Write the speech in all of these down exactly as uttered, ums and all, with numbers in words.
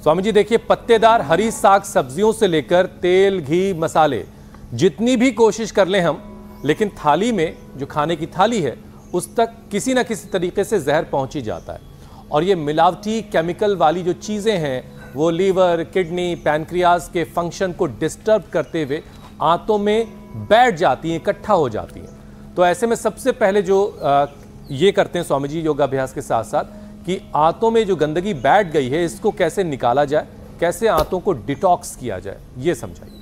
स्वामी जी देखिए, पत्तेदार हरी साग सब्जियों से लेकर तेल, घी, मसाले, जितनी भी कोशिश कर लें हम, लेकिन थाली में जो खाने की थाली है उस तक किसी ना किसी तरीके से जहर पहुंच ही जाता है। और ये मिलावटी केमिकल वाली जो चीज़ें हैं वो लीवर, किडनी, पैनक्रियाज के फंक्शन को डिस्टर्ब करते हुए आंतों में बैठ जाती हैं, इकट्ठा हो जाती हैं। तो ऐसे में सबसे पहले जो आ, ये करते हैं स्वामी जी योगाभ्यास के साथ साथ कि आंतों में जो गंदगी बैठ गई है इसको कैसे निकाला जाए, कैसे आंतों को डिटॉक्स किया जाए, ये समझाइए।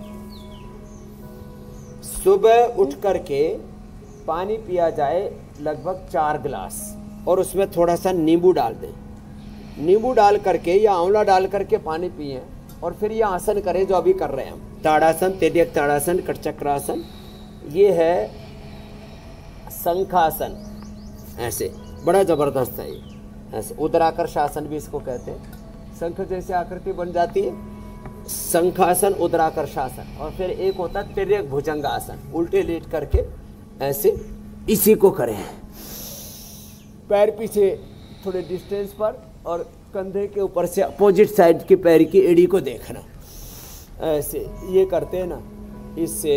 सुबह उठ करके पानी पिया जाए लगभग चार गिलास, और उसमें थोड़ा सा नींबू डाल दें। नींबू डाल करके या आंवला डाल करके पानी पिए, और फिर ये आसन करें जो अभी कर रहे हैं हम, ताड़ासन, तेर्यक ताड़ासन, कटचक्रासन। ये है शंखासन, ऐसे बड़ा जबरदस्त है ये, ऐसे उदराकर्षासन भी इसको कहते हैं। शंख जैसे आकृति बन जाती है, शंखासन, उदराकर्षासन। और फिर एक होता है तिर्यक भुजंगासन, उल्टे लेट करके ऐसे इसी को करें। पैर पीछे थोड़े डिस्टेंस पर, और कंधे के ऊपर से अपोजिट साइड के पैर की एड़ी को देखना, ऐसे ये करते हैं ना, इससे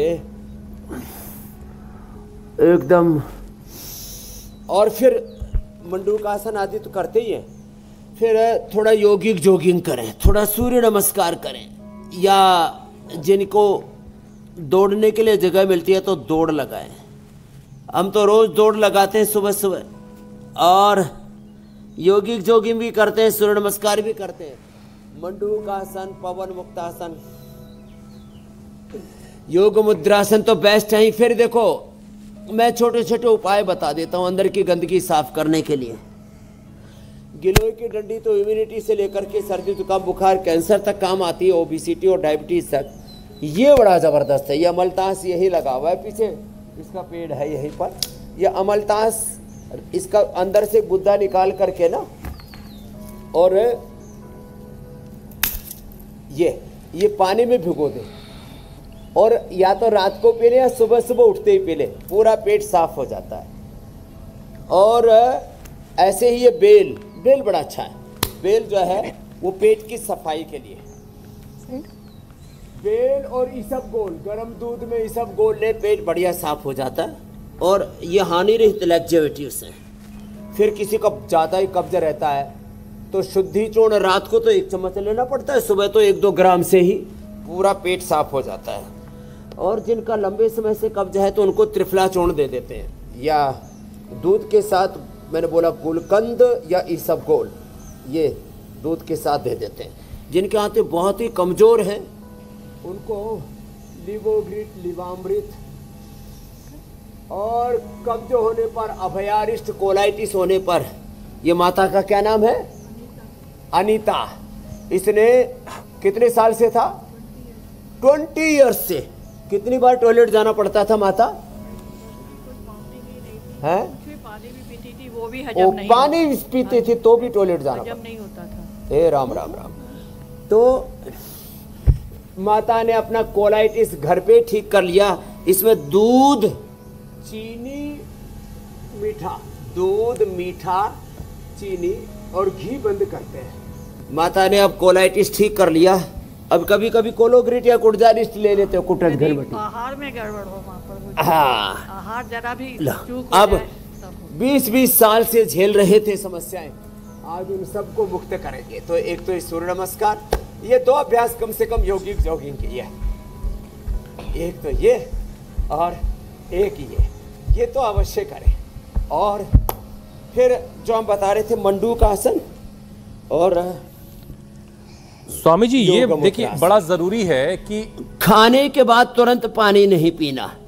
एकदम। और फिर मंडूकासन आदि तो करते ही हैं। फिर थोड़ा योगिक जॉगिंग करें, थोड़ा सूर्य नमस्कार करें, या जिनको दौड़ने के लिए जगह मिलती है तो दौड़ लगाएं। हम तो रोज दौड़ लगाते हैं सुबह सुबह, और योगिक जॉगिंग भी करते हैं, सूर्य नमस्कार भी करते हैं। मंडूकासन, पवन मुक्तासन, योग मुद्रासन तो बेस्ट है ही। फिर देखो मैं छोटे छोटे उपाय बता देता हूँ अंदर की गंदगी साफ करने के लिए। गिलोय की डंडी तो इम्यूनिटी से लेकर के सर्दी, जुकाम, बुखार, कैंसर तक काम आती है, ओबिसिटी और डायबिटीज तक। ये बड़ा जबरदस्त है। ये अमलतास यही लगा हुआ है पीछे, इसका पेड़ है यहीं पर। यह अमलतास, इसका अंदर से गुद्दा निकाल करके ना, और ये ये पानी में भिगो दे, और या तो रात को पी ले या सुबह सुबह उठते ही पी ले, पूरा पेट साफ हो जाता है। और ऐसे ही ये बेल, बेल बड़ा अच्छा है। बेल जो है वो पेट की सफाई के लिए। बेल और इसबगोल, गर्म दूध में इसबगोल ले, पेट बढ़िया साफ हो जाता है। और ये हानि रहित लैक्जेविटीज है। फिर किसी का ज़्यादा ही कब्ज रहता है तो शुद्धि चूर्ण रात को तो एक चम्मच लेना पड़ता है, सुबह तो एक दो ग्राम से ही पूरा पेट साफ हो जाता है। और जिनका लंबे समय से कब्ज है तो उनको त्रिफला चूर्ण दे देते हैं, या दूध के साथ, मैंने बोला गुलकंद या इसबगोल, ये दूध के साथ दे देते हैं। जिनके आंतें बहुत ही कमज़ोर हैं उनको लिवोग्रिट, लिवामृत। और कब्ज होने पर, अभयारिष्ट, कोलाइटिस होने पर, ये माता का क्या नाम है? अनीता। इसने कितने साल से था? ट्वेंटी इयर्स से। कितनी बार टॉयलेट जाना पड़ता था माता? हैं? पानी भी पीती थी, वो भी हजम नहीं, पानी पीती थी तो भी टॉयलेट जाना हजम नहीं होता था। हे राम राम राम। तो माता ने अपना कोलाइटिस घर पे ठीक कर लिया। इसमें दूध, चीनी, मीठा, दूध, मीठा, चीनी और घी बंद करते हैं। माता ने अब कोलाइटिस ठीक कर लिया। अब कभी कभी कोलोग्रिट या कुटजारिस्ट ले लेते हो, कुटज घर बैठी। आहार में गड़बड़ हो वहाँ पर, हाँ, आहार जरा भी चूक हो अब जाए। बीस बीस साल से झेल रहे थे समस्याएं, आज उन सबको मुक्त करेंगे। तो एक तो सूर्य नमस्कार, ये दो अभ्यास कम से कम योगिक जॉगिंग के लिए, एक तो ये और एक ये ये तो अवश्य करें। और फिर जो हम बता रहे थे मंडूक आसन, और स्वामी जी ये देखिए बड़ा जरूरी है कि खाने के बाद तुरंत पानी नहीं पीना।